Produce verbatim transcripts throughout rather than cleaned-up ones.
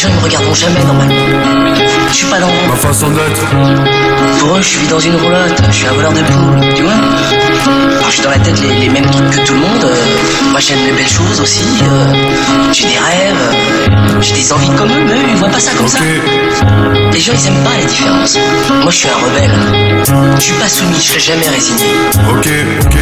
gens ils me regarderont jamais normalement. Je suis pas dans ma façon d'être. Pour eux, je vis dans une roulotte, je suis un voleur de poules, tu vois. Alors, j'ai dans la tête les, les mêmes trucs que tout le monde. Euh, moi, j'aime les belles choses aussi. Euh, j'ai des rêves, euh, j'ai des envies comme eux, mais eux, ils voient pas ça comme okay. ça. Les gens, ils aiment pas les différences. Moi, je suis un rebelle. Je suis pas soumis, je serai jamais résigné. Ok, ok.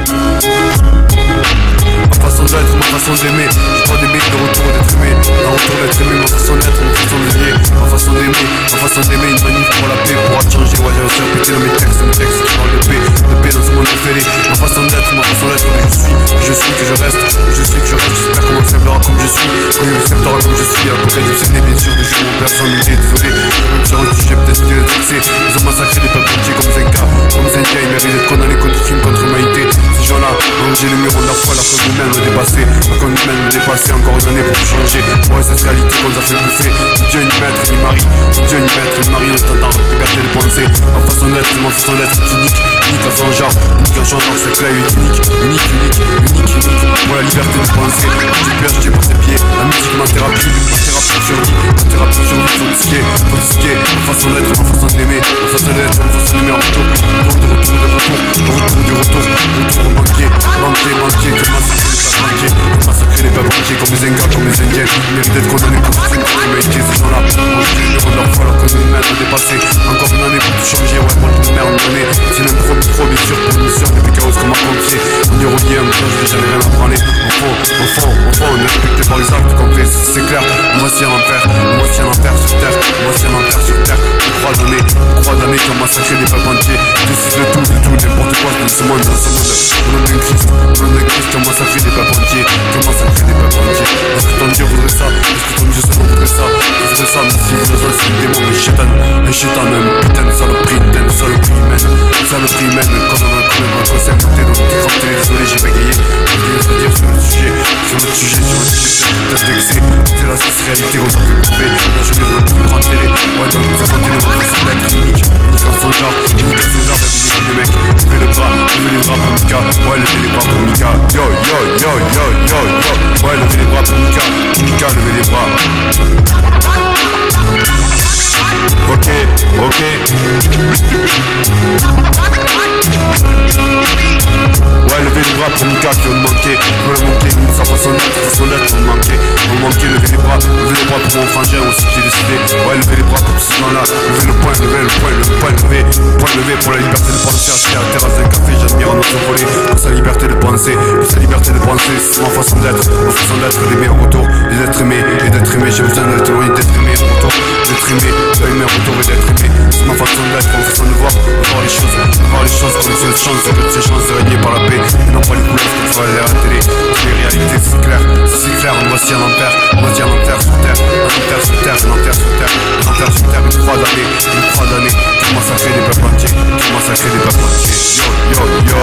Ma façon d'être, ma façon d'aimer. Je prends des mecs de retour d'être aimé. La retour d'être aimé, ma façon d'être, ma façon de lier. Ma façon d'aimer, ma façon d'aimer. Une manif pour la paix, pour changer. Ouais, j'ai aussi répété dans mes textes, mes textes qui parlent de paix. De paix dans ce monde de fêlé. Ma façon d'être, ma façon d'être. Que je suis, que je suis, que je reste. Que je suis, que je reste. J'espère qu'on m'acceptera comme je suis. Qu'on m'acceptera comme je suis. Apocalypse, c'est bien sûr. De jour où personne n'est désolé. Même si rendu, j'ai peut-être dû être vexé. Ils ont massacré des peuples entiers comme Zenka. Comme Zenka, ils méritent d'être condamnés contre crime, contre humanité. Ces gens-là ont longé le mur de leur foi, la cause humaine me dépasser. La cause humaine me dépasser, encore une année pour tout changer. Ouais, cette réalité qu'on nous a fait bouffer. Ni Dieu, ni maître, ni mari. Ni Dieu, ni maître, ni mari, on s'entend. Liberté de penser. Ma façon d'être, ma façon d'être unique. Unique à son genre. Unique à son genre, c'est clair, unique. Unique, unique, unique, unique. Pour la liberté de penser. J'ai pu acheter par ses pieds. La musique, ma thérapie. Ma thérapie survie. Ma thérapie survie, faut disquer. Faut disquer. Ma façon d'être, ma façon d'aimer. Ma façon d'être, ma façon d'aimer en retour. De retour, de retour, de retour, du retour. Retour manqué, manqué, manqué. Que massacrer les peuples entiers. Massacrer les peuples entiers comme les Zengas, comme les Indiens. Ils méritent d'être condamnés pour tout crime, contre l'humanité. Ces gens-là ont jeté le leur foi, la cause humaine me dépasser. Encore une année pour tout changer. Ouais, moi, toute merde, une année. C'est même promis, promis, sûr, pour une mission. Depuis chaos comme un pompier. On y relié, un message, j'ai jamais rien à prendre. Au fond, au fond, au fond, on est respecté par les actes complets. C'est clair, moi aussi un enfer. Moi aussi un enfer sur terre. Moi aussi un enfer sur terre. Trois années, trois années qui ont massacré des peuples entiers. Décide de tout, de tout, n'importe quoi dans ce monde, dans ce monde. Au nom d'un Christ, au nom d'un Christ qui ont massacré des peuples entiers. Qui ont massacré des peuples entiers. Est-ce que ton Dieu voudrait ça? Est-ce que ton Dieu seulement voudrait ça? Voudrait ça, mais si voudrait ça, c'est un démon, un chétan. Un chétan, un putain de saloperie, une putain de saloperie humaine. Une saloperie humaine, comme on a quand même un concept. T'es donc t'es grand, t'es désolé, j'ai bégayé. Je voulais dire sur le sujet, sur le sujet, sur le sujet, peut-être vexé. C'est la réalité, on s'en fait couper. Là, je vais dans une grande télé. Ouais, dans une grande télé, on va se mettre unique. Unique en son genre, unique en son genre, d'habiller les mecs. Levez le bras, levez les bras pour Mika. Ouais, levez les bras pour Mika. Yo, yo, yo, yo, yo, yo. Ouais, levez les bras pour Mika. Mika, levez les bras. Ok, ok. Ouais, levez les bras pour Mika qui ont manqué. On a manqué, une sa façon d'être, façon d'être, on manquait. On manquait, levez les bras, levez les bras pour mon frangin aussi qui est décidé. Ouais, levez les bras pour tous ces gens-là. Levez le poing, levez le poing, le poing levé. Point levé pour la liberté de penser. Assis à la terrasse d'un café, j'admire un autre volet. Pour sa liberté de penser, pour sa liberté de penser. C'est ma façon d'être, ma façon d'être, d'aimer en retour. Et d'être aimé, et d'être aimé. J'ai besoin d'être aimé, d'être aimé en retour. D'être aimé, d'aimer en retour et d'être aimé. C'est ma façon d'être, ma façon de voir, de voir les choses, de voir les choses comme ces chances, de ces chances de régner par la paix. Et non pas les couleurs que tu vois à la télé. C'est les réalités, c'est clair, c'est clair. On voici un enfer, on voici un enfer sur terre, un enfer sur terre, un enfer sur terre, un enfer sur terre. Une croix d'années, une croix d'années. Qui massacrer des peuples entiers, qui massacrer des peuples entiers. Yo, yo, yo.